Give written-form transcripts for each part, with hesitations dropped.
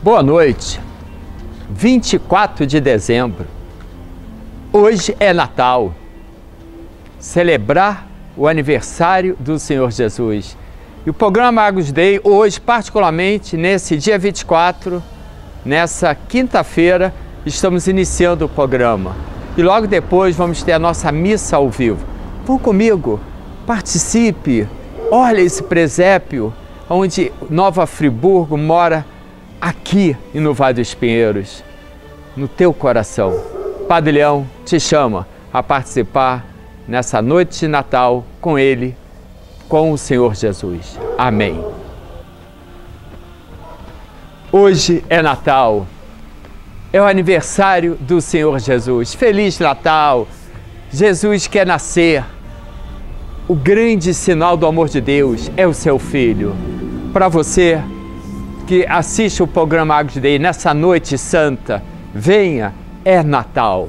Boa noite, 24 de dezembro, hoje é Natal, celebrar o aniversário do Senhor Jesus. E o programa Agnus Dei, hoje, particularmente nesse dia 24, nessa quinta-feira, estamos iniciando o programa. E logo depois vamos ter a nossa missa ao vivo. Vão comigo, participe, olha esse presépio, onde Nova Friburgo mora aqui e no Vale dos Pinheiros, no teu coração. Padre Leão te chama a participar nessa noite de Natal com ele, com o Senhor Jesus. Amém. Hoje é Natal, é o aniversário do Senhor Jesus. Feliz Natal! Jesus quer nascer. O grande sinal do amor de Deus é o seu Filho. Para você que assiste o programa Agnus Dei nessa noite santa, venha, é Natal.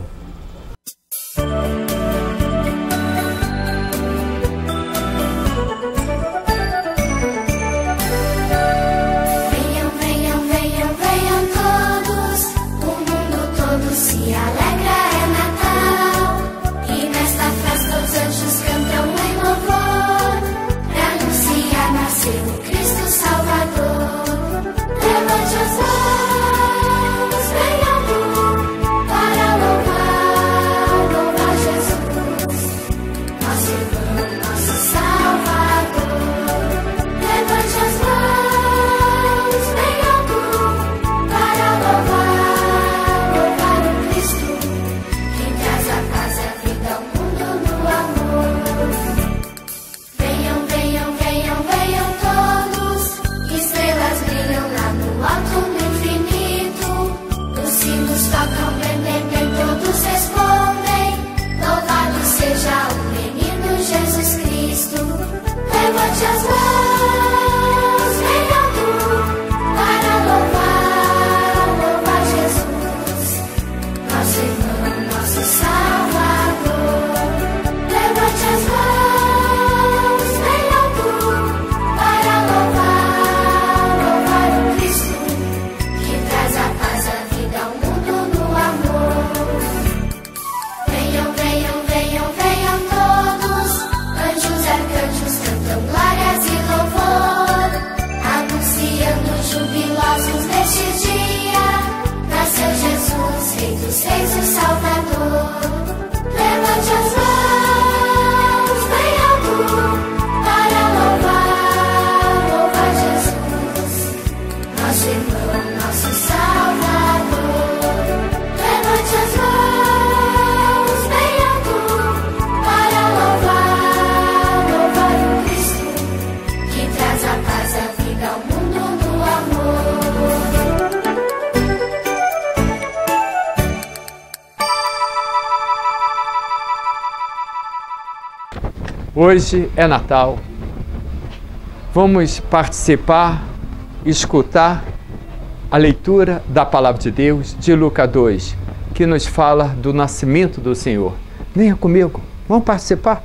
Hoje é Natal. Vamos participar, escutar a leitura da Palavra de Deus de Lucas 2, que nos fala do nascimento do Senhor. Venha comigo, vamos participar.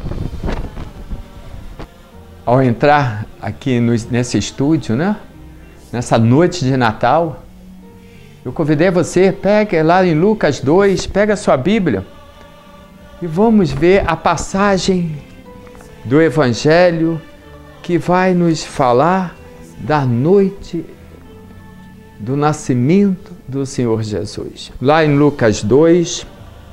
Ao entrar aqui nesse estúdio, né? Nessa noite de Natal, eu convidei você, pegue lá em Lucas 2, pega a sua Bíblia e vamos ver a passagem do Evangelho que vai nos falar da noite do nascimento do Senhor Jesus. Lá em Lucas 2,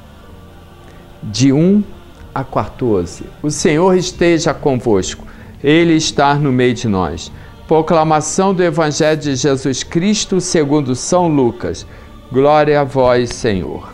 de 1 a 14. O Senhor esteja convosco, Ele está no meio de nós. Proclamação do Evangelho de Jesus Cristo segundo São Lucas. Glória a vós, Senhor.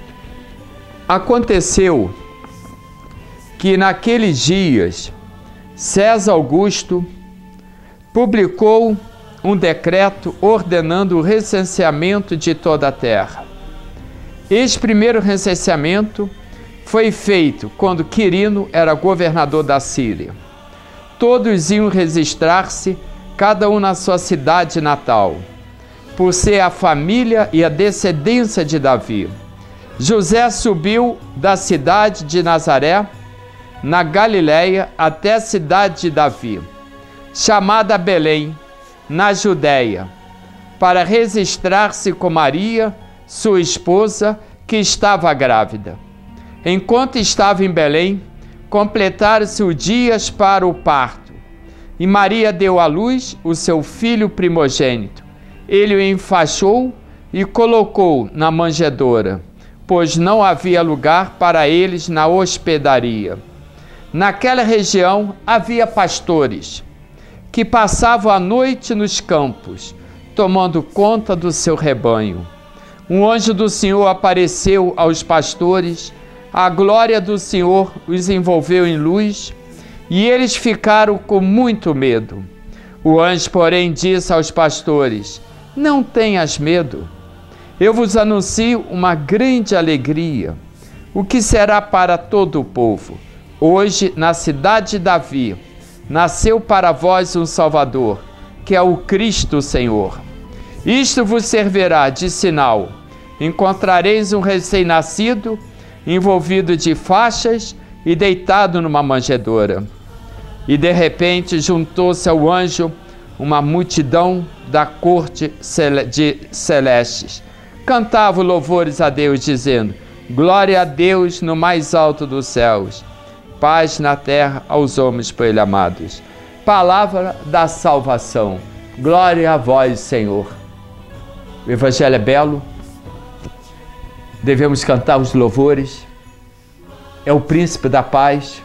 Aconteceu que naqueles dias César Augusto publicou um decreto ordenando o recenseamento de toda a terra. Este primeiro recenseamento foi feito quando Quirino era governador da Síria. Todos iam registrar-se, cada um na sua cidade natal, por ser a família e a descendência de Davi. José subiu da cidade de Nazaré, na Galiléia, até a cidade de Davi, chamada Belém, na Judéia, para registrar-se com Maria, sua esposa, que estava grávida. Enquanto estava em Belém, completaram-se os dias para o parto, e Maria deu à luz o seu filho primogênito. Ele o enfaixou e colocou na manjedoura, pois não havia lugar para eles na hospedaria. Naquela região havia pastores que passavam a noite nos campos, tomando conta do seu rebanho. Um anjo do Senhor apareceu aos pastores, a glória do Senhor os envolveu em luz, e eles ficaram com muito medo. O anjo, porém, disse aos pastores: não tenhas medo. Eu vos anuncio uma grande alegria, o que será para todo o povo. Hoje, na cidade de Davi, nasceu para vós um Salvador, que é o Cristo Senhor. Isto vos servirá de sinal. Encontrareis um recém-nascido, envolvido de faixas e deitado numa manjedoura. E de repente juntou-se ao anjo uma multidão da corte de celestes. Cantavam louvores a Deus, dizendo: glória a Deus no mais alto dos céus, paz na terra aos homens por ele amados. Palavra da salvação. Glória a vós, Senhor. O Evangelho é belo, devemos cantar os louvores. É o príncipe da paz,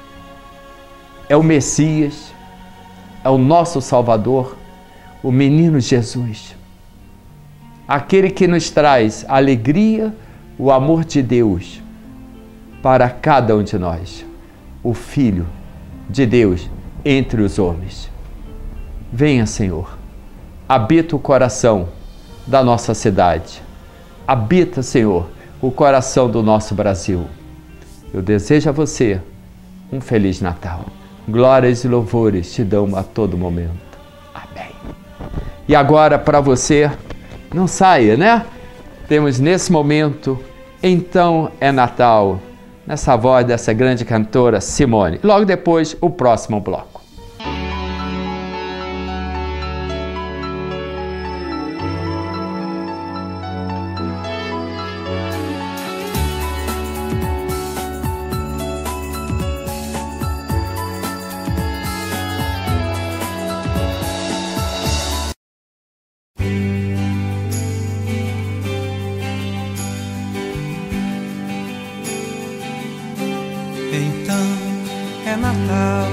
é o Messias, é o nosso Salvador, o menino Jesus, aquele que nos traz a alegria, o amor de Deus para cada um de nós, o Filho de Deus entre os homens. Venha, Senhor, habita o coração da nossa cidade, habita, Senhor, o coração do nosso Brasil. Eu desejo a você um Feliz Natal. Glórias e louvores te dão a todo momento. Amém. E agora, para você, não saia, né? Temos nesse momento, Então é Natal, nessa voz dessa grande cantora Simone. Logo depois, o próximo bloco. Então é Natal,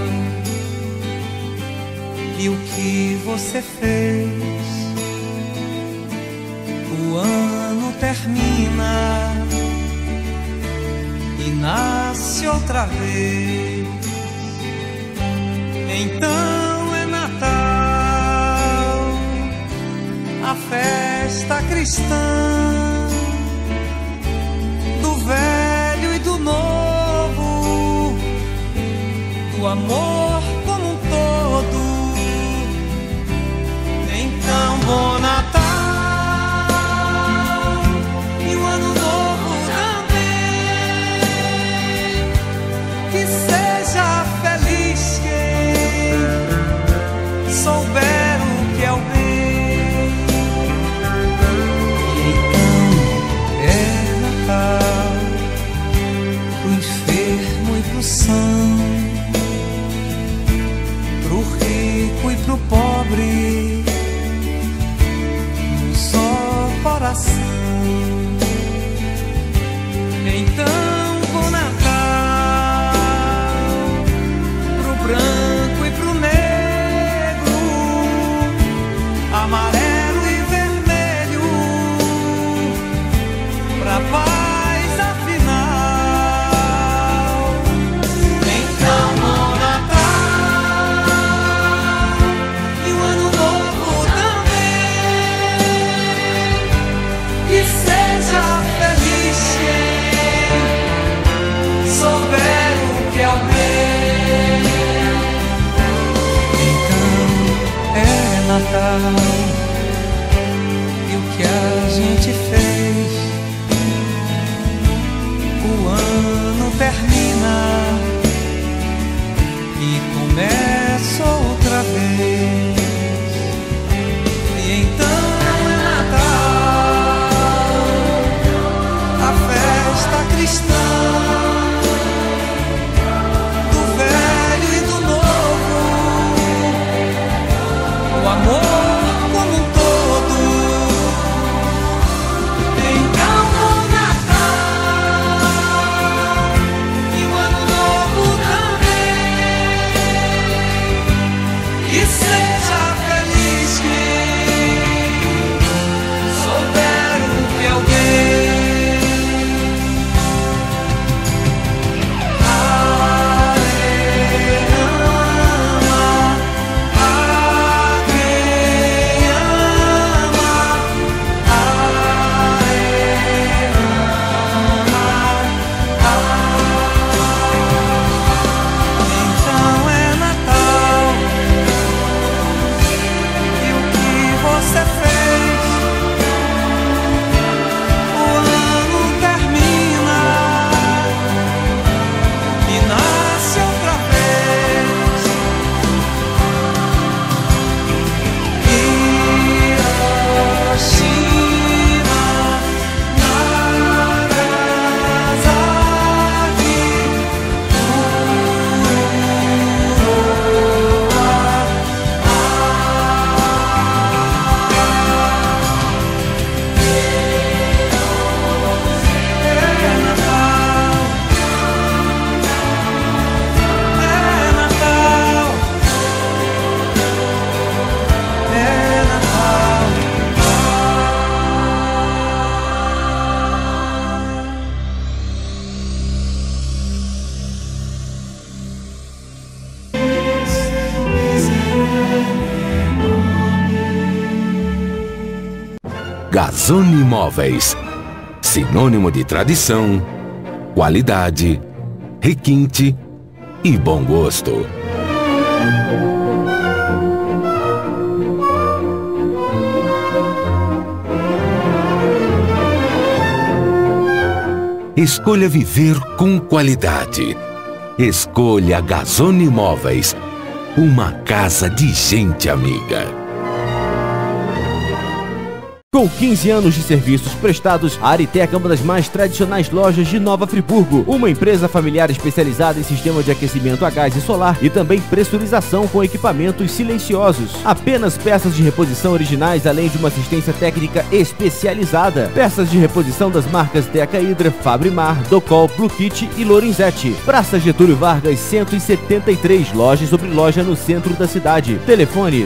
e o que você fez? O ano termina e nasce outra vez. Então é Natal, a festa cristã, do velho e do novo, o amor como um todo. Então, bom Natal, e o ano novo também. Que seja feliz quem souber o que é o bem. Então é Natal, pro enfermo e pro são, pro rico e pro pobre, num só coração. Então, bom Natal, pro branco e pro negro, amarelo e vermelho, pra paz afinal. Então, bom Natal, e o ano novo também. Que seja feliz quem souber o que é o bem. Então é Natal, e o que a gente fez? O ano termina e começa outra vez. E então é Natal, e seja feliz quem souber o que alguém Gazone Imóveis, sinônimo de tradição, qualidade, requinte e bom gosto. Escolha viver com qualidade. Escolha Gazone Imóveis, uma casa de gente amiga. Com 15 anos de serviços prestados, a Aritec é uma das mais tradicionais lojas de Nova Friburgo, uma empresa familiar especializada em sistema de aquecimento a gás e solar e também pressurização com equipamentos silenciosos. Apenas peças de reposição originais, além de uma assistência técnica especializada. Peças de reposição das marcas Deca Hydra, Fabrimar, Docol, Blue Kit e Lorenzetti. Praça Getúlio Vargas 173, loja sobre loja no centro da cidade. Telefone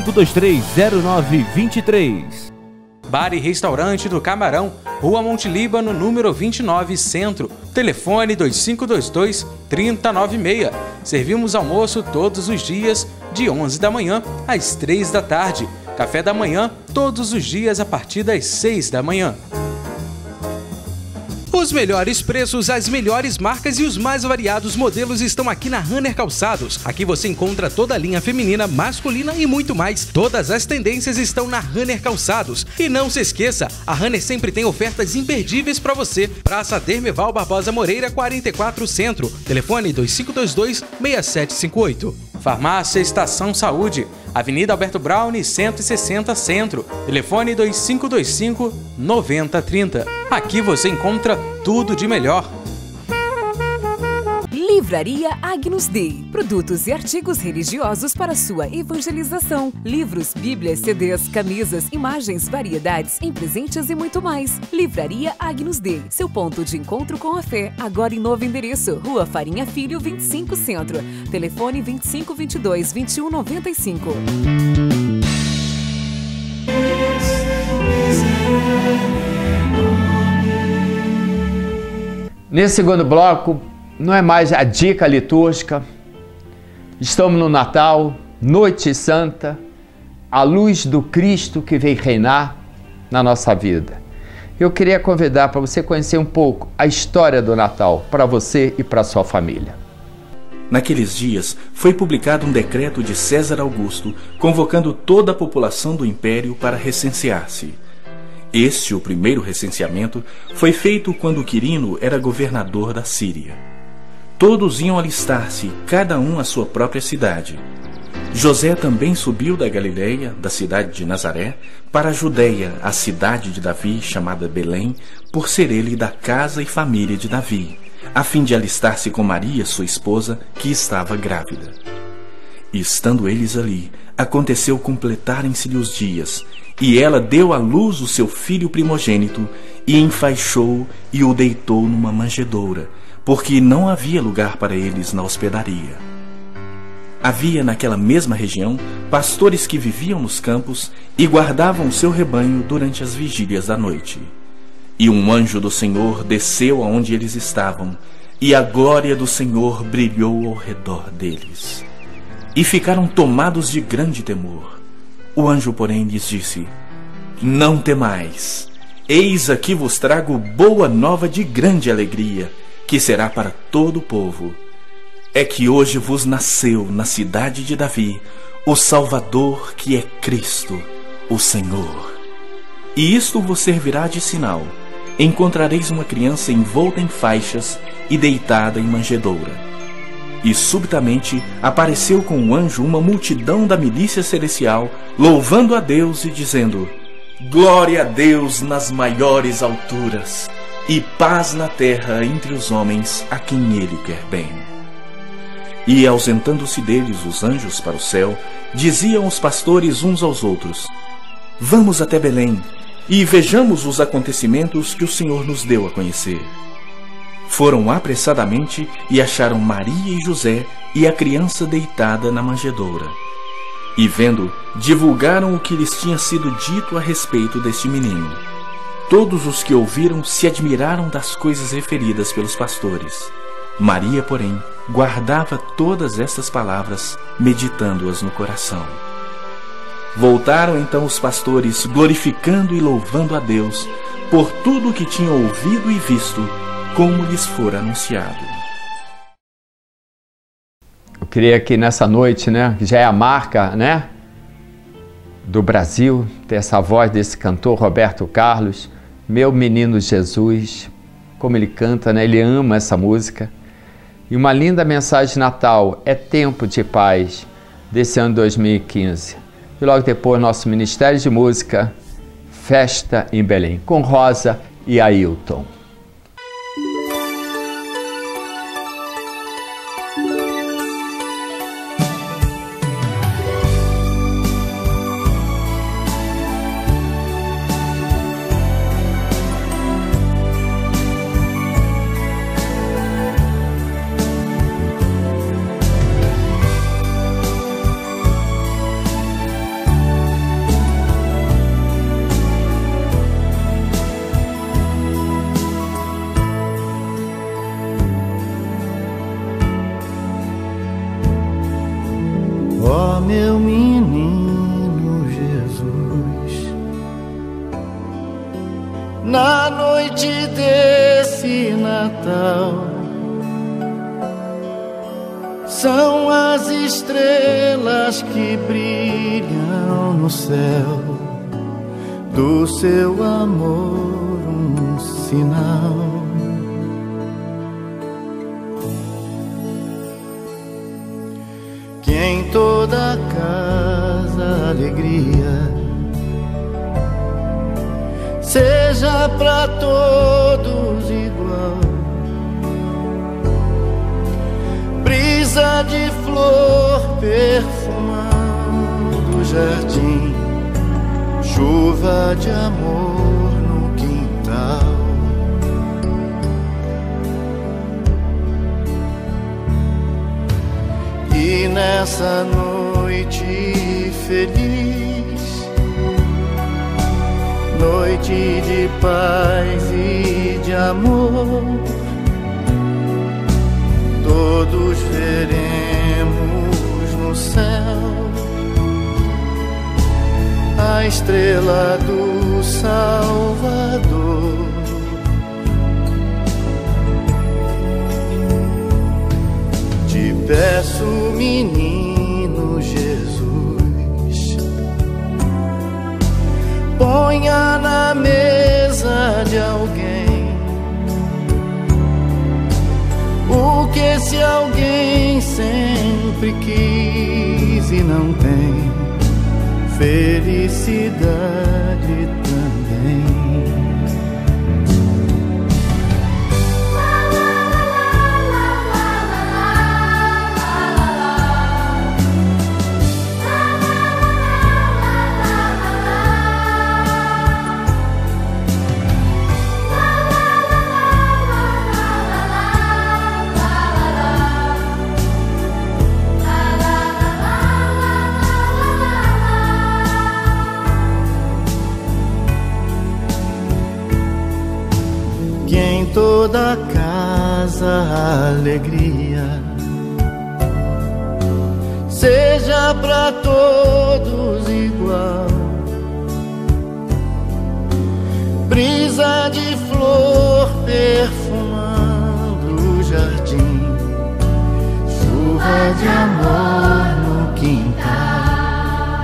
25230923. Bar e Restaurante do Camarão, Rua Monte Líbano, número 29, Centro. Telefone 2522-3096. Servimos almoço todos os dias, de 11 da manhã às 3 da tarde. Café da manhã, todos os dias a partir das 6 da manhã. Os melhores preços, as melhores marcas e os mais variados modelos estão aqui na Runner Calçados. Aqui você encontra toda a linha feminina, masculina e muito mais. Todas as tendências estão na Runner Calçados. E não se esqueça, a Runner sempre tem ofertas imperdíveis para você. Praça Dermeval Barbosa Moreira, 44 Centro. Telefone 2522-6758. Farmácia Estação Saúde, Avenida Alberto Braune, 160 Centro. Telefone 2525-9030. Aqui você encontra tudo de melhor. Livraria Agnus Dei. Produtos e artigos religiosos para sua evangelização. Livros, bíblias, CDs, camisas, imagens, variedades em presentes e muito mais. Livraria Agnus Dei. Seu ponto de encontro com a fé. Agora em novo endereço. Rua Farinha Filho, 25 Centro. Telefone 2522-2195. Nesse segundo bloco, não é mais a dica litúrgica. Estamos no Natal, Noite Santa, a luz do Cristo que veio reinar na nossa vida. Eu queria convidar para você conhecer um pouco a história do Natal, para você e para sua família. Naqueles dias, foi publicado um decreto de César Augusto, convocando toda a população do Império para recensear-se. Este, o primeiro recenseamento, foi feito quando Quirino era governador da Síria. Todos iam alistar-se, cada um à sua própria cidade. José também subiu da Galileia, da cidade de Nazaré, para a Judeia, a cidade de Davi, chamada Belém, por ser ele da casa e família de Davi, a fim de alistar-se com Maria, sua esposa, que estava grávida. E estando eles ali, aconteceu completarem-se-lhe os dias, e ela deu à luz o seu filho primogênito, e enfaixou e o deitou numa manjedoura, porque não havia lugar para eles na hospedaria. Havia naquela mesma região pastores que viviam nos campos e guardavam o seu rebanho durante as vigílias da noite. E um anjo do Senhor desceu aonde eles estavam, e a glória do Senhor brilhou ao redor deles. E ficaram tomados de grande temor. O anjo, porém, lhes disse: Não temais, eis aqui vos trago boa nova de grande alegria, que será para todo o povo. É que hoje vos nasceu na cidade de Davi o Salvador, que é Cristo, o Senhor. E isto vos servirá de sinal: encontrareis uma criança envolta em faixas e deitada em manjedoura. E subitamente apareceu com o anjo uma multidão da milícia celestial, louvando a Deus e dizendo: Glória a Deus nas maiores alturas, e paz na terra entre os homens a quem Ele quer bem. E ausentando-se deles os anjos para o céu, diziam os pastores uns aos outros: Vamos até Belém, e vejamos os acontecimentos que o Senhor nos deu a conhecer. Foram apressadamente e acharam Maria e José e a criança deitada na manjedoura. E vendo, divulgaram o que lhes tinha sido dito a respeito deste menino. Todos os que ouviram se admiraram das coisas referidas pelos pastores. Maria, porém, guardava todas estas palavras, meditando-as no coração. Voltaram então os pastores, glorificando e louvando a Deus por tudo o que tinham ouvido e visto, como lhes fora anunciado. Eu queria que nessa noite, que já é a marca, do Brasil, ter essa voz desse cantor Roberto Carlos, Meu Menino Jesus, como ele canta, ele ama essa música. E uma linda mensagem de Natal: é tempo de paz, desse ano 2015. E logo depois, nosso Ministério de Música, Festa em Belém, com Rosa e Ailton. Ó meu menino Jesus, na noite desse Natal, são as estrelas que brilham no céu, do seu amor um sinal. Que em toda casa alegria seja pra todos igual. Brisa de flor perfumando o jardim, chuva de amor no quintal. E nessa noite feliz, noite de paz e de amor, todos veremos no céu a estrela do Salvador. Te peço, menino Jesus, ponha na mesa de alguém o que esse alguém sempre quis e não tem: felicidade também. toda casa alegria, seja pra todos igual. Brisa de flor perfumando o jardim, chuva de amor no quintal.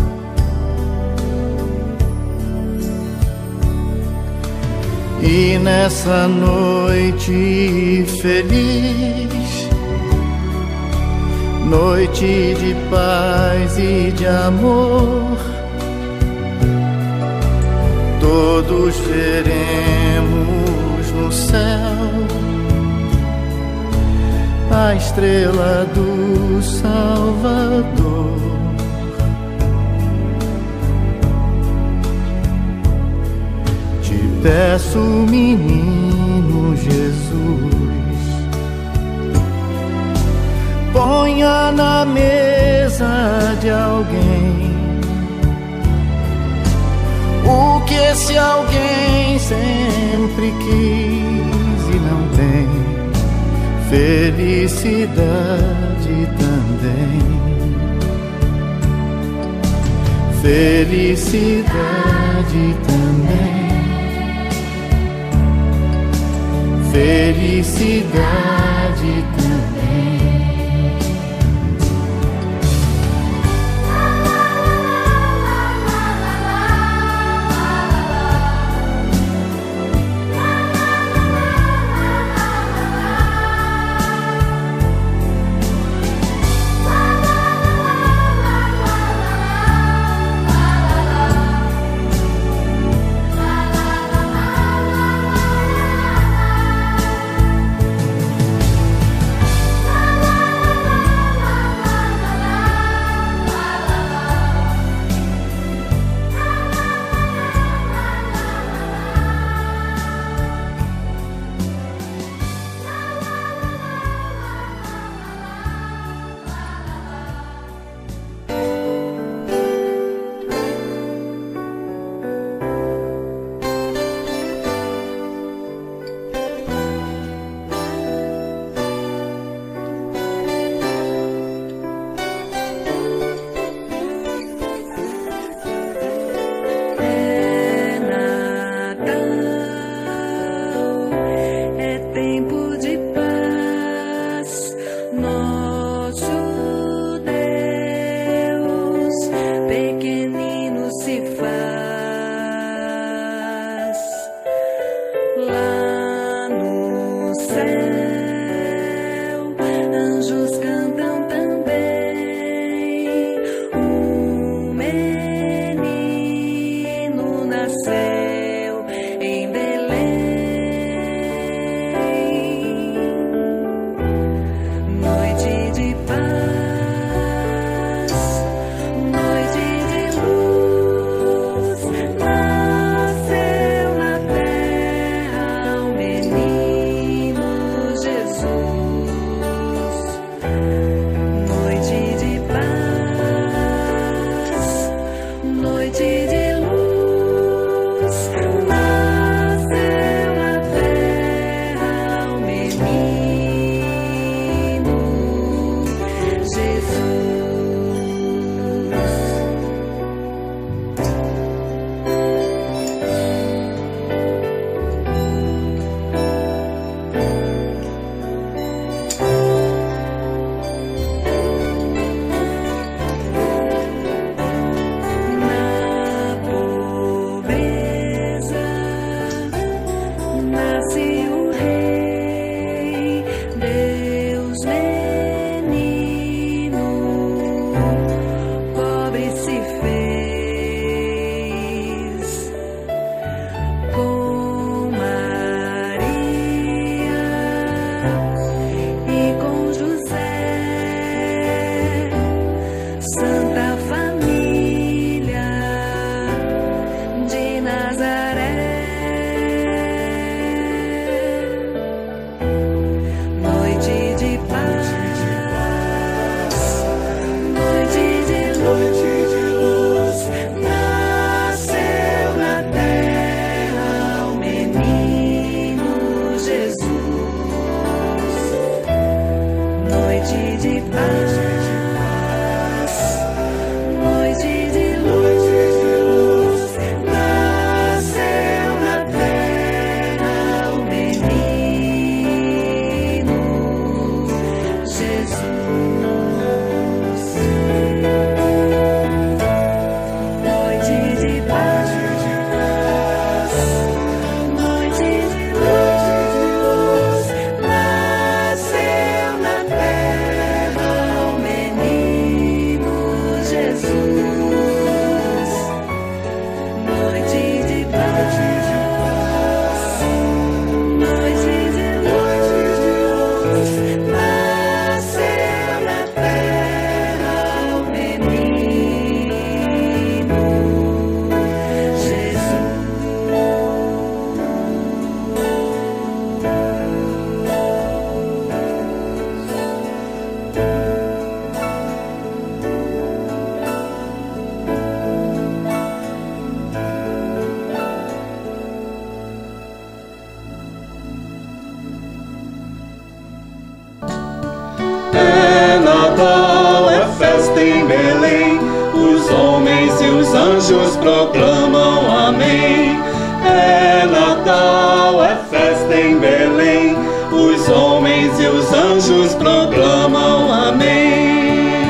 E nessa noite feliz, noite de paz e de amor, todos veremos no céu a estrela do Salvador. Te peço, menino Jesus, ponha na mesa de alguém o que esse alguém sempre quis e não tem, felicidade também, felicidade também, felicidade também. Deus menino anjos proclamam amém. É Natal, é festa em Belém, os homens e os anjos proclamam amém.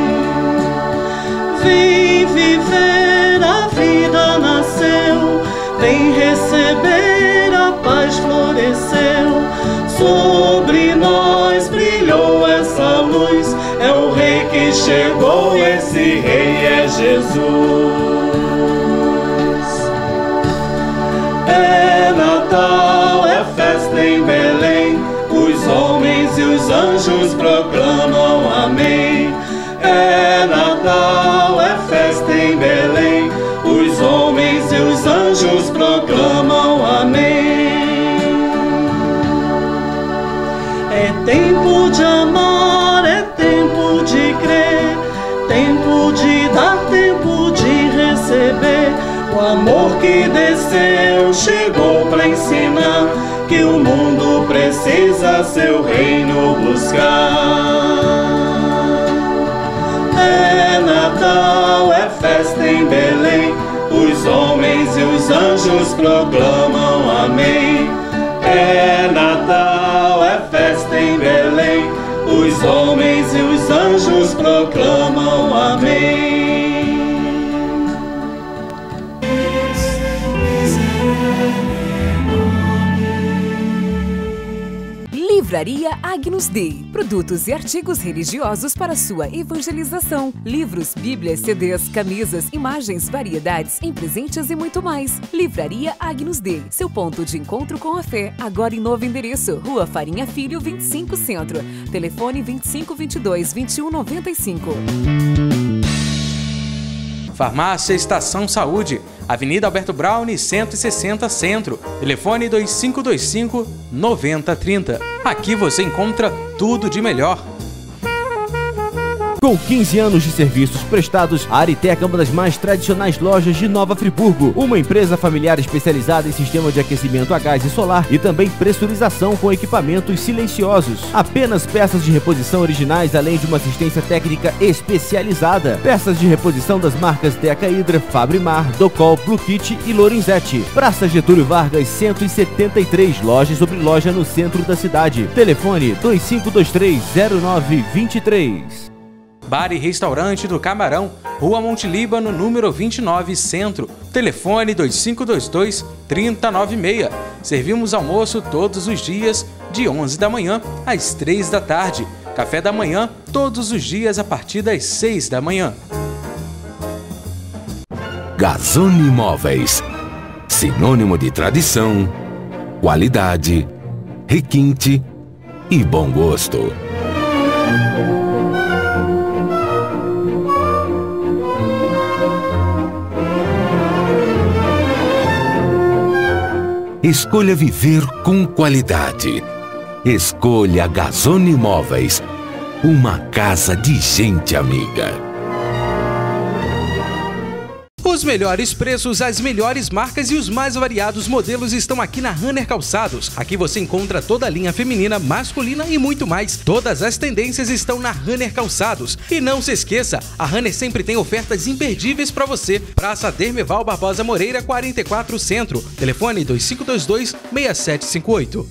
Vem viver, a vida nasceu, vem receber, a paz floresceu. Sobre nós brilhou essa luz, é o Rei que chegou, esse Rei é Jesus. É Natal, é festa em Belém, os homens e os anjos proclamam amém. É Natal, é festa em Belém, os homens e os anjos proclamam amém. É tempo de amar, é tempo de crer, tempo de dar, tempo de receber. O amor que desceu chegou para ensinar que o mundo precisa seu reino buscar. É Natal, é festa em Belém, os homens e os anjos proclamam amém. É Natal, é festa em Belém, os homens e os anjos proclamam amém. Livraria Agnus Dei. Produtos e artigos religiosos para sua evangelização. Livros, bíblias, CDs, camisas, imagens, variedades, em presentes e muito mais. Livraria Agnus Dei. Seu ponto de encontro com a fé. Agora em novo endereço. Rua Farinha Filho, 25 Centro. Telefone 2522-2195. Farmácia Estação Saúde, Avenida Alberto Braune, 160 Centro. Telefone 2525-9030. Aqui você encontra tudo de melhor. Com 15 anos de serviços prestados, a Aritec é uma das mais tradicionais lojas de Nova Friburgo. Uma empresa familiar especializada em sistema de aquecimento a gás e solar e também pressurização com equipamentos silenciosos. Apenas peças de reposição originais, além de uma assistência técnica especializada. Peças de reposição das marcas Deca Hydra, Fabrimar, Docol, Blue Kit e Lorenzetti. Praça Getúlio Vargas, 173, loja sobre loja no centro da cidade. Telefone 2523-0923. Bar e Restaurante do Camarão, Rua Monte Líbano, número 29, Centro. Telefone 2522-3096. Servimos almoço todos os dias, de 11 da manhã às 3 da tarde. Café da manhã, todos os dias a partir das 6 da manhã. Gazone Móveis. Sinônimo de tradição, qualidade, requinte e bom gosto. Escolha viver com qualidade. Escolha Gazone Móveis, uma casa de gente amiga. Os melhores preços, as melhores marcas e os mais variados modelos estão aqui na Hanner Calçados. Aqui você encontra toda a linha feminina, masculina e muito mais. Todas as tendências estão na Hanner Calçados. E não se esqueça, a Hanner sempre tem ofertas imperdíveis para você. Praça Dermeval Barbosa Moreira, 44 Centro. Telefone 2522-6758.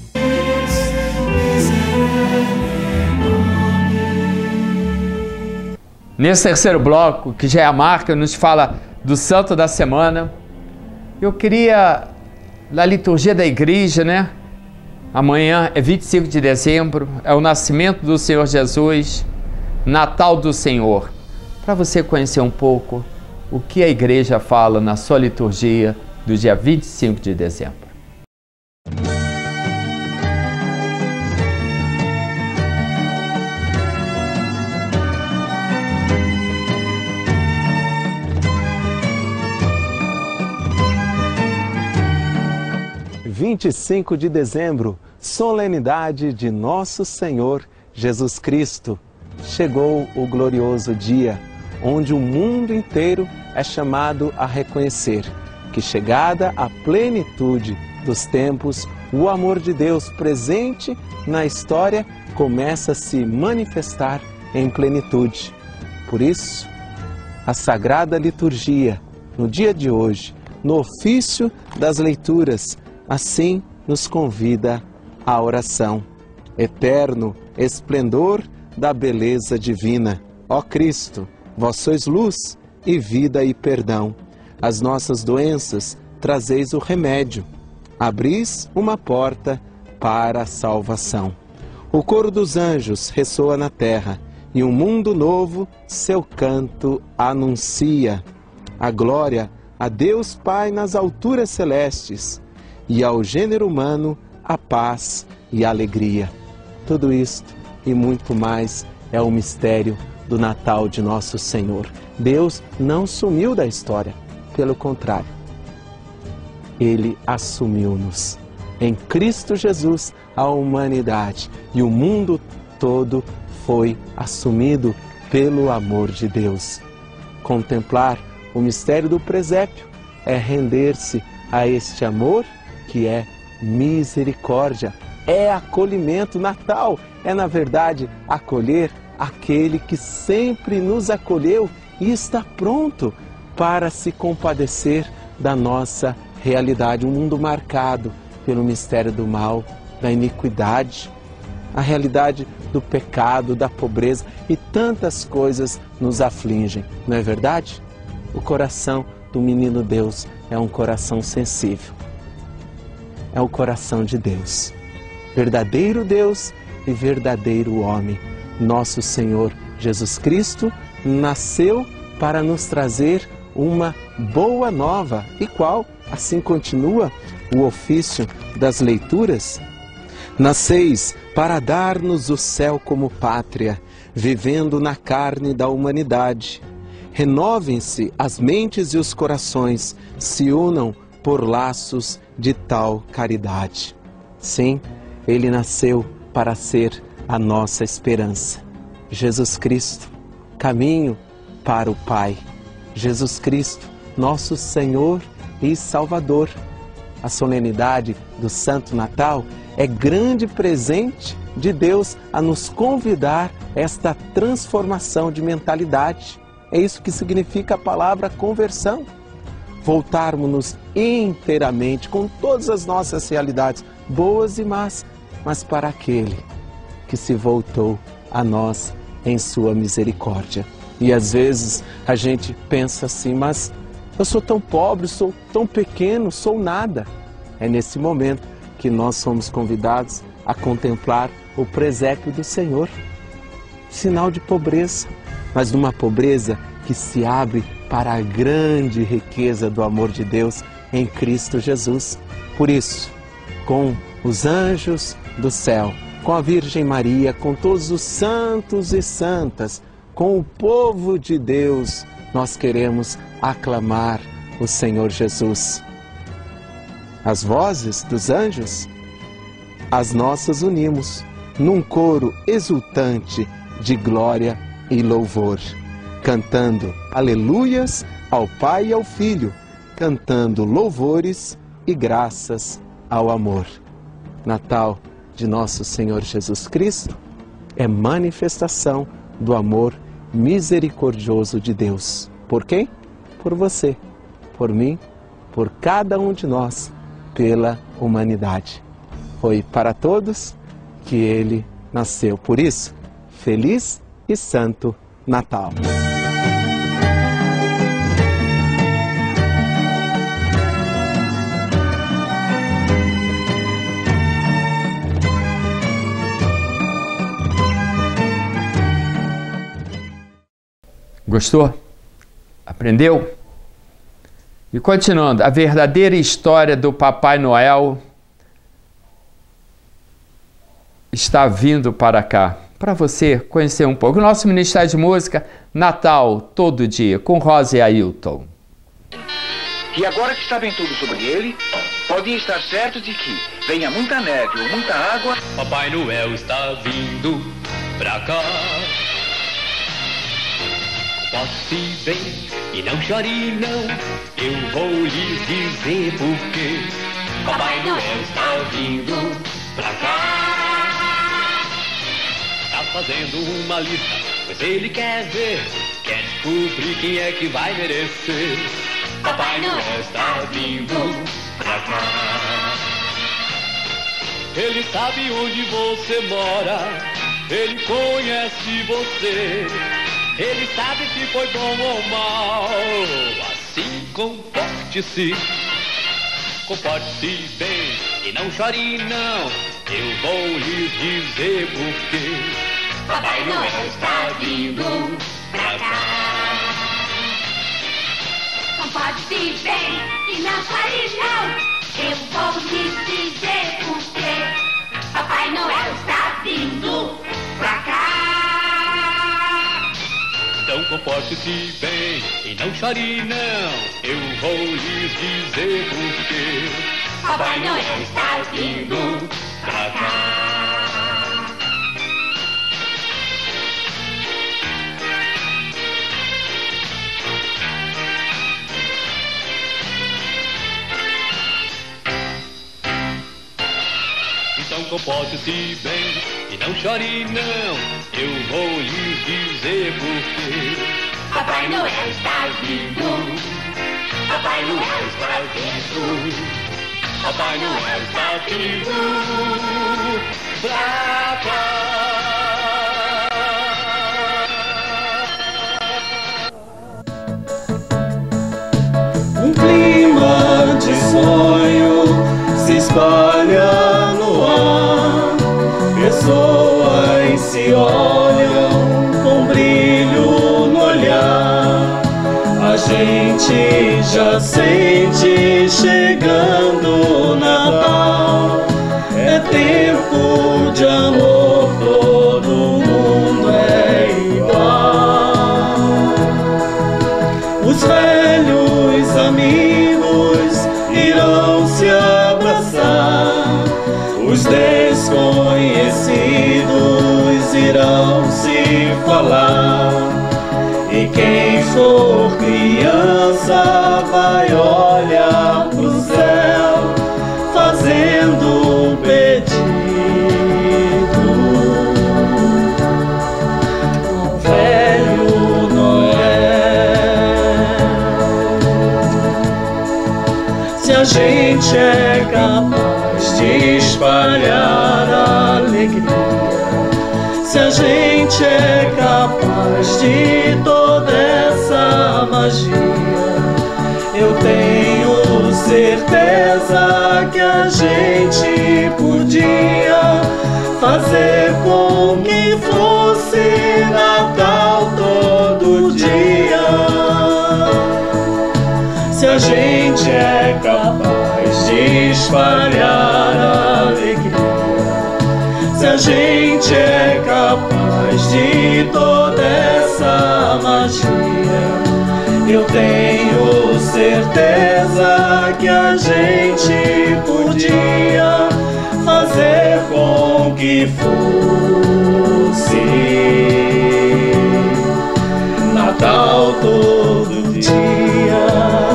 Nesse terceiro bloco, que já é a marca, nos fala do Santo da Semana. Eu queria, na liturgia da igreja, né? Amanhã é 25 de dezembro, é o nascimento do Senhor Jesus, Natal do Senhor. Para você conhecer um pouco o que a igreja fala na sua liturgia do dia 25 de dezembro. (25 de dezembro), solenidade de Nosso Senhor Jesus Cristo. Chegou o glorioso dia, onde o mundo inteiro é chamado a reconhecer que, chegada a plenitude dos tempos, o amor de Deus presente na história começa a se manifestar em plenitude. Por isso, a Sagrada Liturgia no dia de hoje, no ofício das leituras, assim nos convida à oração. Eterno esplendor da beleza divina, ó Cristo, vós sois luz e vida e perdão. Às nossas doenças trazeis o remédio, abris uma porta para a salvação. O coro dos anjos ressoa na terra, e um mundo novo seu canto anuncia. A glória a Deus Pai nas alturas celestes, e ao gênero humano a paz e a alegria. Tudo isto e muito mais é o mistério do Natal de nosso Senhor. Deus não sumiu da história, pelo contrário, Ele assumiu-nos. Em Cristo Jesus, a humanidade e o mundo todo foi assumido pelo amor de Deus. Contemplar o mistério do presépio é render-se a este amor que é misericórdia, é acolhimento. Natal é, na verdade, acolher aquele que sempre nos acolheu e está pronto para se compadecer da nossa realidade, um mundo marcado pelo mistério do mal, da iniquidade, a realidade do pecado, da pobreza e tantas coisas nos afligem, não é verdade? O coração do menino Deus é um coração sensível, é o coração de Deus, verdadeiro Deus e verdadeiro homem. Nosso Senhor Jesus Cristo nasceu para nos trazer uma boa nova. E qual? Assim continua o ofício das leituras. Nasceis para dar-nos o céu como pátria, vivendo na carne da humanidade. Renovem-se as mentes e os corações, se unam por laços de tal caridade. Sim, Ele nasceu para ser a nossa esperança. Jesus Cristo, caminho para o Pai. Jesus Cristo, nosso Senhor e Salvador. A solenidade do Santo Natal é grande presente de Deus a nos convidar a esta transformação de mentalidade. É isso que significa a palavra conversão. Voltarmos-nos inteiramente com todas as nossas realidades, boas e más, mas para aquele que se voltou a nós em sua misericórdia. E às vezes a gente pensa assim, mas eu sou tão pobre, sou tão pequeno, sou nada. É nesse momento que nós somos convidados a contemplar o presépio do Senhor. Sinal de pobreza, mas de uma pobreza que se abre para a grande riqueza do amor de Deus em Cristo Jesus. Por isso, com os anjos do céu, com a Virgem Maria, com todos os santos e santas, com o povo de Deus, nós queremos aclamar o Senhor Jesus. As vozes dos anjos, as nossas unimos num coro exultante de glória e louvor, cantando aleluias ao Pai e ao Filho, cantando louvores e graças ao amor. Natal de nosso Senhor Jesus Cristo é manifestação do amor misericordioso de Deus. Por quem? Por você, por mim, por cada um de nós, pela humanidade. Foi para todos que Ele nasceu. Por isso, feliz e santo Natal. Gostou? Aprendeu? E continuando, a verdadeira história do Papai Noel está vindo para cá, para você conhecer um pouco. O nosso Ministério de Música, Natal, todo dia, com Rosa e Ailton. E agora que sabem tudo sobre ele, podem estar certos de que venha muita neve ou muita água, Papai Noel está vindo pra cá. Passe bem e não chore não, eu vou lhes dizer porquê. Papai Noel está vindo pra cá. Tá fazendo uma lista, pois ele quer ver, quer descobrir quem é que vai merecer. Papai Noel está vindo pra cá. Ele sabe onde você mora, ele conhece você, ele sabe se foi bom ou mal. Assim comporte-se, comporte-se bem e não chore não, eu vou lhes dizer porquê. Papai Noel está vindo pra cá. Comporte-se bem e não chore não, eu vou lhes dizer porquê. Papai Noel está vindo pra cá. Então comporte-se bem e não chore não, eu vou lhes dizer porquê. Papai Noel está vindo pra cá. Então comporte-se bem e não chore não, eu vou lhes dizer porquê. Papai Noel está vindo. Papai Noel está vindo. Papai Noel está vindo pra cá. Um clima de sonho se espalha no ar, pessoas se olham com brilho no olhar. A gente já sente chegando o Natal. É tempo de amor, todo mundo é igual. Os velhos amigos irão se abraçar, os desconhecidos irão se falar, e quem for criança vai olhar pro céu fazendo um pedido. O velho Noel, se a gente é capaz de espalhar a alegria, se a gente é capaz de toda essa magia, eu tenho certeza que a gente podia fazer com que fosse Natal todo dia. Se a gente é capaz de espalhar a alegria, se a gente é capaz de toda essa magia, eu tenho certeza que a gente podia fazer com que fosse Natal todo dia.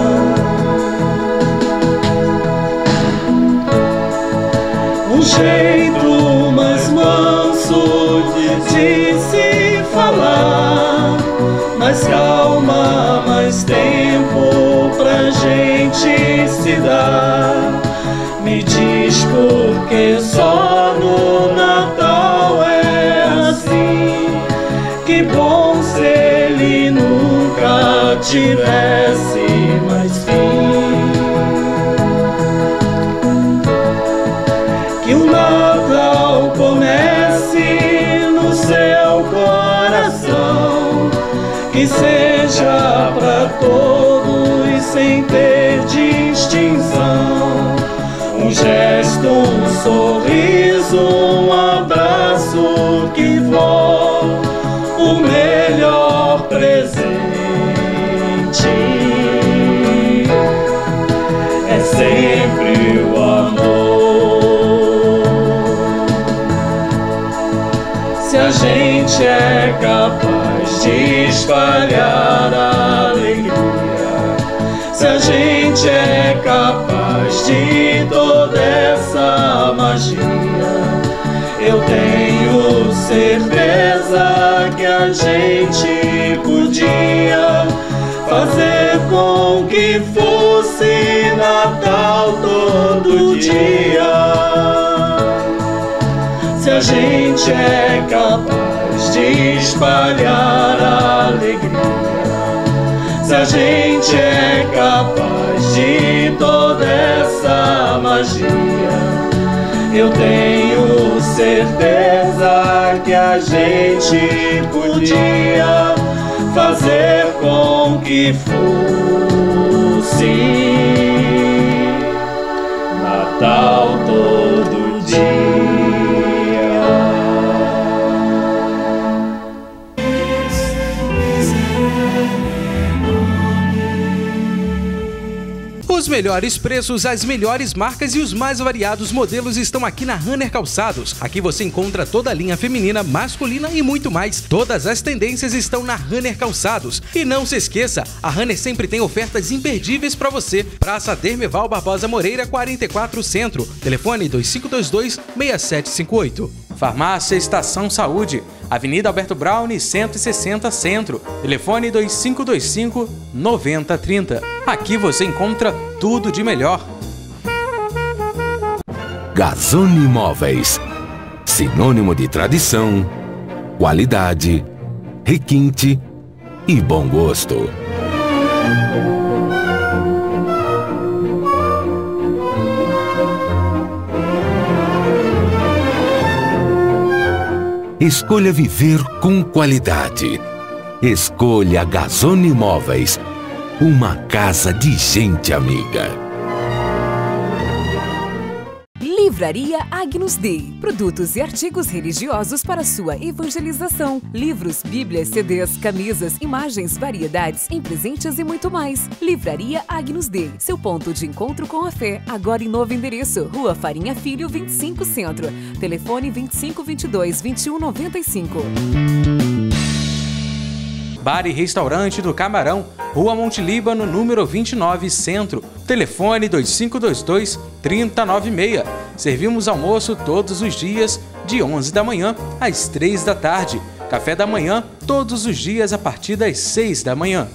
Um jeito mais manso de se falar, mais calma, mais tempo pra gente se dar. Me diz por que só no Natal é assim. Que bom se ele nunca tivesse mais fim. Que o Natal comece no seu coração, que seja pra todos sem ter distinção. Um gesto, um sorriso, um abraço que for o melhor presente. É sempre o amor. Se a gente é capaz de espalhar a alegria, se a gente é capaz de toda essa magia, eu tenho certeza que a gente podia fazer com que fosse todo dia. Se a gente é capaz de espalhar a alegria, se a gente é capaz de toda essa magia, eu tenho certeza que a gente podia fazer com que fosse Natal todo dia. Os melhores preços, as melhores marcas e os mais variados modelos estão aqui na Hanner Calçados. Aqui você encontra toda a linha feminina, masculina e muito mais. Todas as tendências estão na Hanner Calçados. E não se esqueça, a Hanner sempre tem ofertas imperdíveis para você. Praça Dermeval Barbosa Moreira, 44 Centro. Telefone 2522-6758. Farmácia Estação Saúde, Avenida Alberto Braune, 160 Centro. Telefone 2525-9030. Aqui você encontra tudo de melhor. Gazone Móveis. Sinônimo de tradição, qualidade, requinte e bom gosto. Escolha viver com qualidade. Escolha Gazone Móveis. Uma casa de gente amiga. Livraria Agnus Dei. Produtos e artigos religiosos para sua evangelização. Livros, bíblias, CDs, camisas, imagens, variedades, em presentes e muito mais. Livraria Agnus Dei. Seu ponto de encontro com a fé. Agora em novo endereço. Rua Farinha Filho, 25 Centro. Telefone 2522-2195. Bar e Restaurante do Camarão, Rua Monte Líbano, número 29, Centro. Telefone 2522-3096. Servimos almoço todos os dias, de 11 da manhã às 3 da tarde. Café da manhã, todos os dias a partir das 6 da manhã.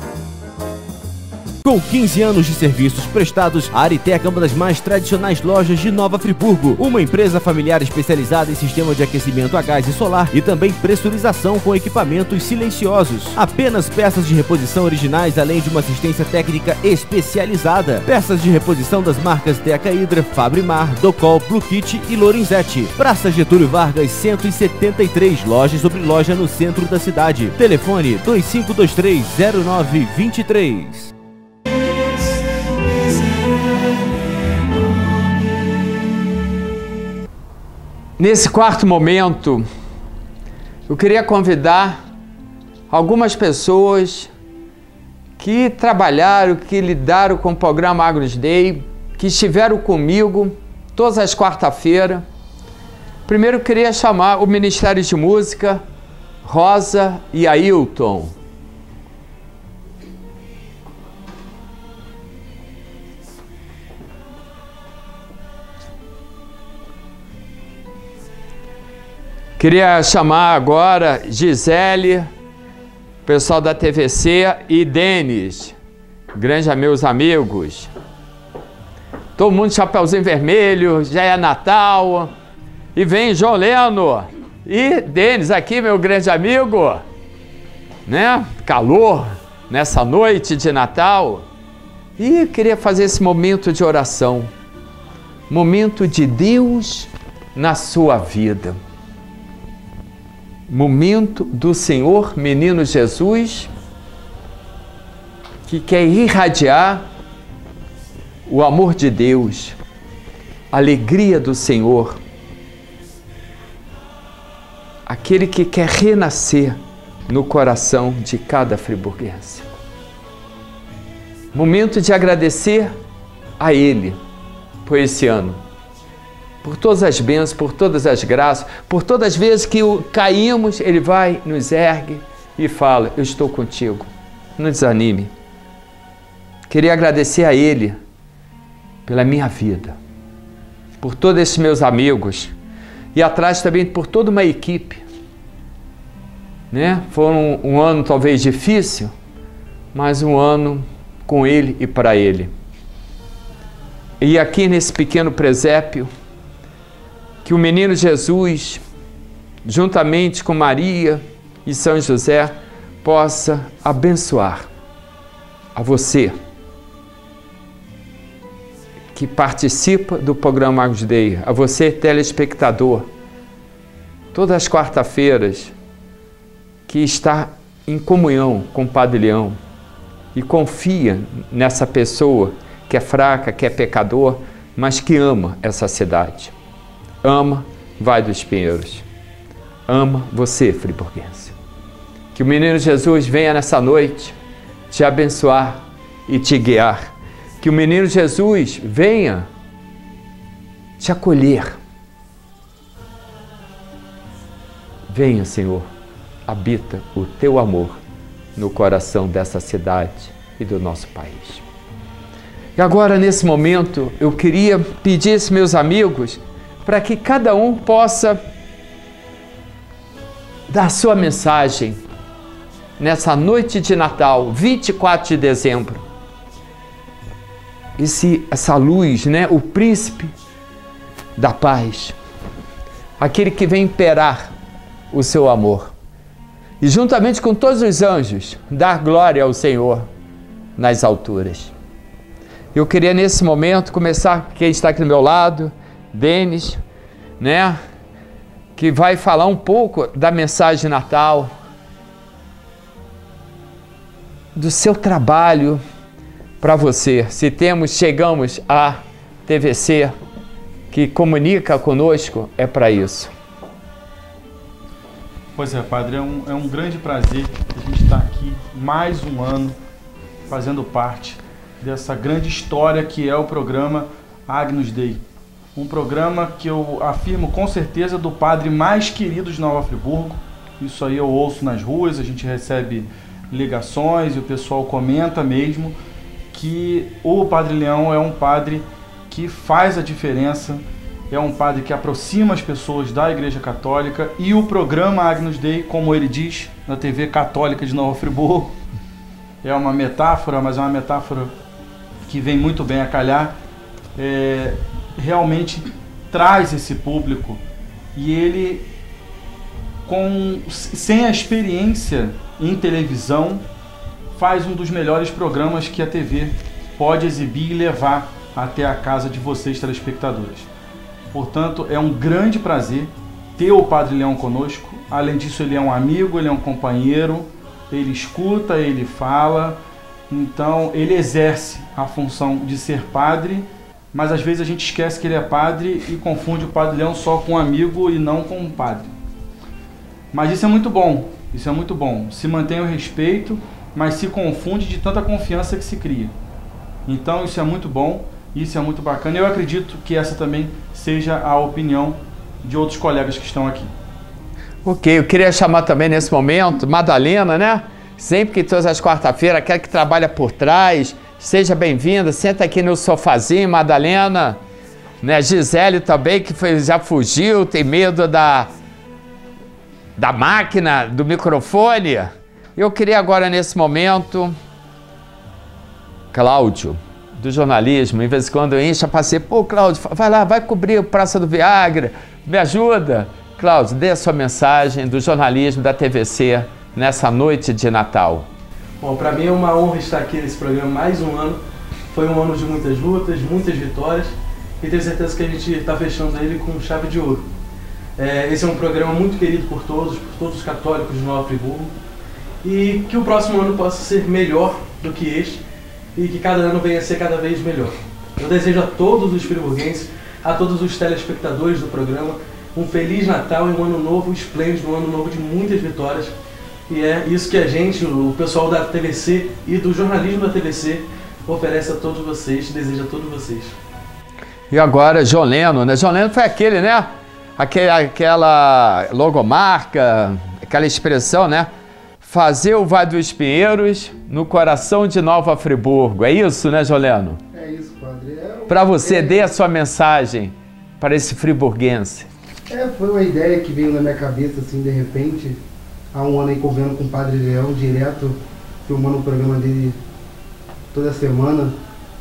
Com 15 anos de serviços prestados, a Aritec é uma das mais tradicionais lojas de Nova Friburgo. Uma empresa familiar especializada em sistema de aquecimento a gás e solar e também pressurização com equipamentos silenciosos. Apenas peças de reposição originais, além de uma assistência técnica especializada. Peças de reposição das marcas Deca Hydra, Fabrimar, Docol, Blue Kit e Lorenzetti. Praça Getúlio Vargas, 173, loja sobre loja no centro da cidade. Telefone 2523-0923. Nesse quarto momento, eu queria convidar algumas pessoas que trabalharam, que lidaram com o programa Agnus Dei, que estiveram comigo todas as quarta-feiras. Primeiro eu queria chamar o Ministério de Música, Rosa e Ailton. Queria chamar agora Gisele, pessoal da TVC e Denis, grande meus amigos. Todo mundo de chapeuzinho vermelho, já é Natal. E vem João Leno e Denis aqui, meu grande amigo. Né? Calor nessa noite de Natal. E queria fazer esse momento de oração. Momento de Deus na sua vida. Momento do Senhor Menino Jesus, que quer irradiar o amor de Deus, a alegria do Senhor, aquele que quer renascer no coração de cada friburguense. Momento de agradecer a Ele por esse ano, por todas as bênçãos, por todas as graças, por todas as vezes que caímos, Ele vai, nos ergue e fala: eu estou contigo, não desanime. Queria agradecer a Ele pela minha vida, por todos esses meus amigos e atrás também por toda uma equipe. Né? Foi um ano talvez difícil, mas um ano com Ele e para Ele. e aqui nesse pequeno presépio, que o menino Jesus, juntamente com Maria e São José, possa abençoar a você que participa do programa Agnus Dei, a você telespectador, todas as quarta-feiras, que está em comunhão com o Padre Leão e confia nessa pessoa que é fraca, que é pecador, mas que ama essa cidade. Ama Vale dos Pinheiros. Ama você, friburguense. Que o menino Jesus venha nessa noite te abençoar e te guiar. Que o menino Jesus venha te acolher. Venha, Senhor, habita o teu amor no coração dessa cidade e do nosso país. E agora, nesse momento, eu queria pedir aos meus amigos para que cada um possa dar sua mensagem nessa noite de Natal, 24 de dezembro. Essa luz, né? O príncipe da paz, aquele que vem imperar o seu amor. E juntamente com todos os anjos, dar glória ao Senhor nas alturas. Eu queria nesse momento começar, quem está aqui do meu lado, Denis, né? Que vai falar um pouco da mensagem de Natal, do seu trabalho para você. Se chegamos à TVC, que comunica conosco, é para isso. Pois é, Padre, é um grande prazer a gente estar aqui mais um ano fazendo parte dessa grande história que é o programa Agnus Dei. Um programa que eu afirmo com certeza do padre mais querido de Nova Friburgo. Isso aí eu ouço nas ruas, a gente recebe ligações e o pessoal comenta mesmo que o Padre Leão é um padre que faz a diferença, é um padre que aproxima as pessoas da Igreja Católica, e o programa Agnus Dei, como ele diz na TV Católica de Nova Friburgo, é uma metáfora, mas é uma metáfora que vem muito bem a calhar, realmente traz esse público, e ele, sem a experiência em televisão, faz um dos melhores programas que a TV pode exibir e levar até a casa de vocês, telespectadores. Portanto, é um grande prazer ter o Padre Leão conosco. Além disso, ele é um amigo, ele é um companheiro, ele escuta, ele fala. Então, ele exerce a função de ser padre, mas às vezes a gente esquece que ele é padre e confunde o Padre Leão só com um amigo e não com um padre. Mas isso é muito bom, isso é muito bom. Se mantém o respeito, mas se confunde de tanta confiança que se cria. Então, isso é muito bom. Isso é muito bacana. Eu acredito que essa também seja a opinião de outros colegas que estão aqui. Ok, eu queria chamar também nesse momento Madalena, né? Sempre que todas as quarta-feiras, aquela que trabalha por trás, seja bem-vinda, senta aqui no sofazinho, Madalena. Né? Gisele também, que já fugiu, tem medo da máquina, do microfone. Eu queria agora nesse momento, Cláudio, do jornalismo, em vez em quando eu encho a passeio, pô, Cláudio, vai lá, vai cobrir o Praça do Viagra, me ajuda. Cláudio, dê a sua mensagem do jornalismo da TVC nessa noite de Natal. Bom, para mim é uma honra estar aqui nesse programa mais um ano. Foi um ano de muitas lutas, muitas vitórias, e tenho certeza que a gente está fechando ele com chave de ouro. Esse é um programa muito querido por todos os católicos de Nova Friburgo, e que o próximo ano possa ser melhor do que este, e que cada ano venha a ser cada vez melhor. Eu desejo a todos os friburguenses, a todos os telespectadores do programa, um Feliz Natal e um ano novo esplêndido, um ano novo de muitas vitórias. E é isso que a gente, o pessoal da TVC e do jornalismo da TVC, oferece a todos vocês, deseja a todos vocês. E agora, John Lennon, né? John Lennon foi aquele, né? Aquela logomarca, aquela expressão, né? Fazer o Vale dos Pinheiros no coração de Nova Friburgo. É isso, né, Joleno? É isso, padre. Para você, dê a sua mensagem para esse friburguense. Foi uma ideia que veio na minha cabeça, assim, de repente, há um ano aí convivendo com o Padre Leão, direto, filmando o programa dele toda semana.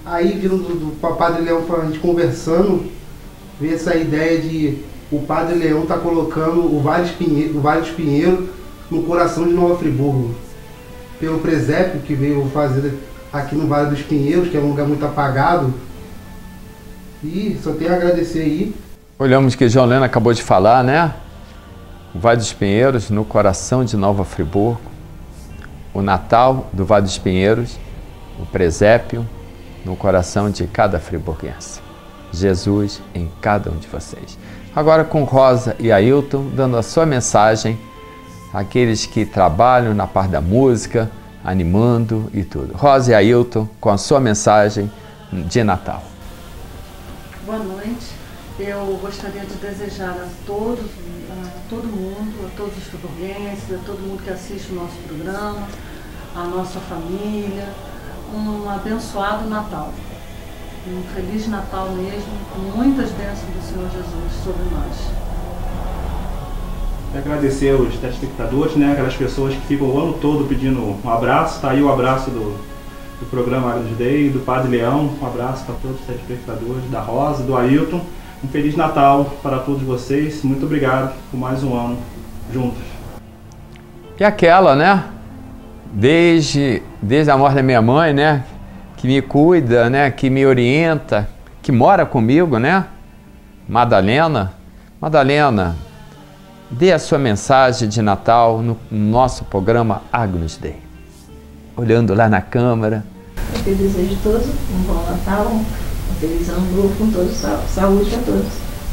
Aí, vindo do Padre Leão, a gente conversando, veio essa ideia de o Padre Leão tá colocando o Vale dos Pinheiros no coração de Nova Friburgo. Pelo presépio que veio fazer aqui no Vale dos Pinheiros, que é um lugar muito apagado. E só tenho a agradecer aí. Olhamos que João Leno acabou de falar, né? O Vale dos Pinheiros no coração de Nova Friburgo. O Natal do Vale dos Pinheiros, o presépio no coração de cada friburguense. Jesus em cada um de vocês. Agora com Rosa e Ailton dando a sua mensagem àqueles que trabalham na parte da música, animando e tudo. Rosa e Ailton com a sua mensagem de Natal. Boa noite. Eu gostaria de desejar a todo mundo, a todos os friburguenses, a todo mundo que assiste o nosso programa, a nossa família, um abençoado Natal. Um Feliz Natal mesmo, com muitas bênçãos do Senhor Jesus sobre nós. Agradecer aos telespectadores, né, aquelas pessoas que ficam o ano todo pedindo um abraço. Tá aí o abraço do programa Agnus Dei, do Padre Leão. Um abraço para todos os telespectadores, da Rosa, do Ailton. Um Feliz Natal para todos vocês. Muito obrigado por mais um ano juntos. E aquela, né? Desde a morte da minha mãe, né? Que me cuida, né? Que me orienta, que mora comigo, né? Madalena. Madalena, dê a sua mensagem de Natal no nosso programa Agnus Dei. Olhando lá na câmera. Eu desejo a todos um bom Natal, um feliz ano novo com todos, saúde a todos.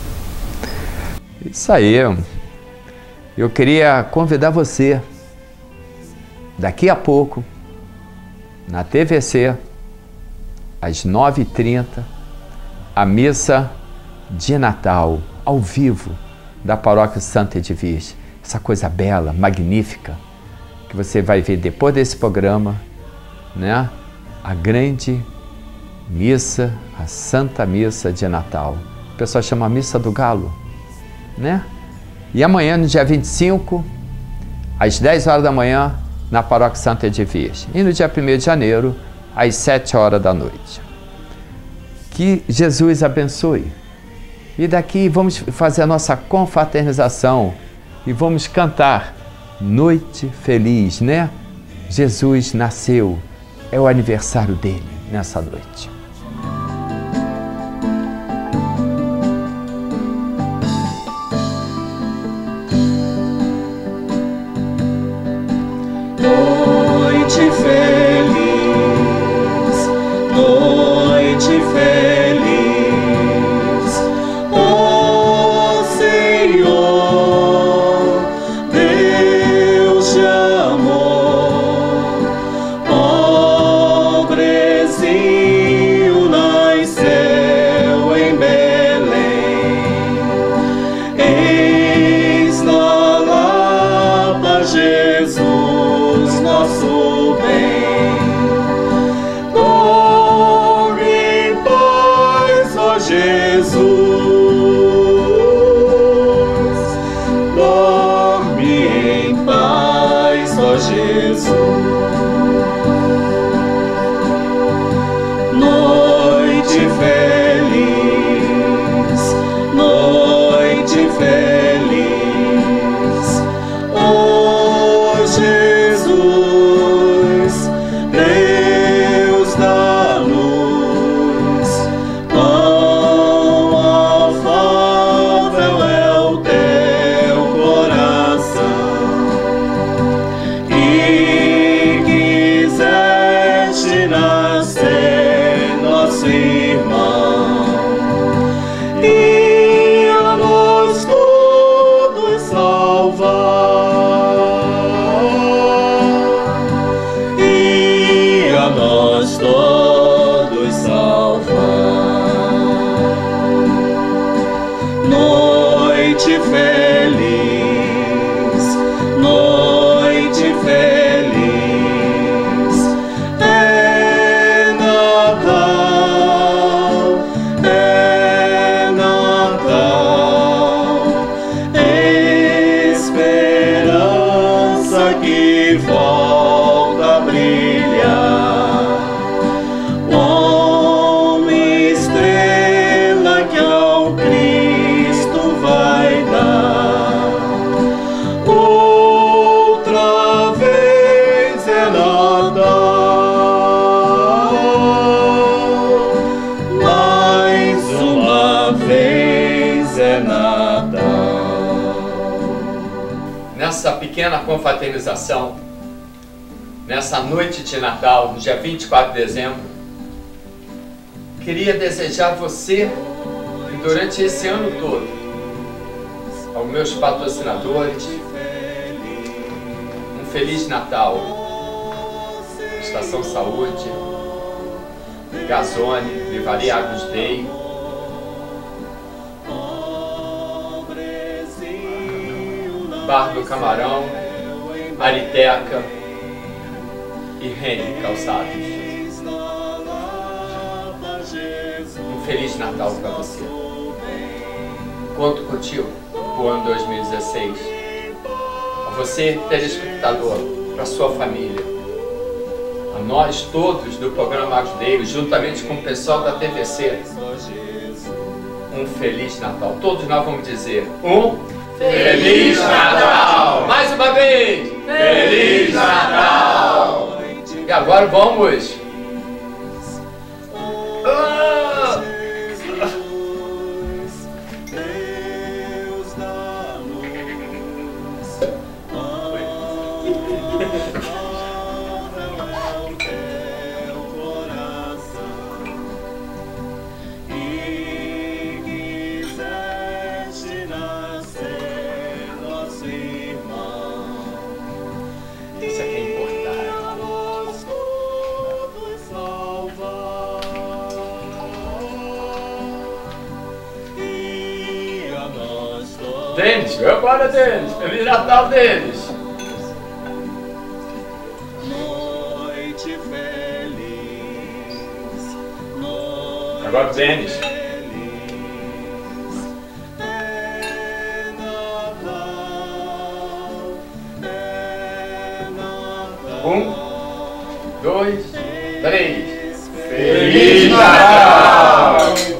Isso aí. Eu queria convidar você, daqui a pouco, na TVC, às 9h30, a missa de Natal, ao vivo, da Paróquia Santa Edvige. Essa coisa bela, magnífica, que você vai ver depois desse programa, né? A grande missa, a Santa Missa de Natal. O pessoal chama Missa do Galo, né? E amanhã, no dia 25, às 10 horas da manhã, na Paróquia Santa Edvige. E no dia 1º de janeiro, às 7 horas da noite. Que Jesus abençoe. E daqui vamos fazer a nossa confraternização e vamos cantar Noite Feliz, né? Jesus nasceu, é o aniversário dele nessa noite. Noite feliz, noite feliz, ó Senhor, Deus de amor, pobrezinho nasceu em Belém, eis na Lapa Jesus, nosso bem. Dorme em paz, ó Jesus. Dorme em paz, ó Jesus. Noite feliz, noite feliz, ó Jesus, Deus da luz, quão afável é o teu coração, que quiseste nascer nosso irmão, e a nós todos salvar, e a nós todos salvar. Noite feliz, noite feliz, é Natal, é Natal, esperança que volta a brilhar. pequena confraternização nessa noite de Natal, no dia 24 de dezembro. Queria desejar a você, e durante esse ano todo, aos meus patrocinadores, um Feliz Natal. Estação Saúde, Gazone, Livraria Agnus Dei, Bar do Camarão, Ariteca e Renner Calçados. Um Feliz Natal para você. Conto contigo pro ano 2016. A você, telespectador, para sua família. A nós todos do programa Agnus Dei, juntamente com o pessoal da TVC, um Feliz Natal. Todos nós vamos dizer um Feliz Natal! Mais uma vez! Feliz Natal! E agora vamos... Denis, eu agora, Denis. Feliz Natal, Denis. Noite feliz. Agora, Denis. Um, dois, três. Feliz Natal!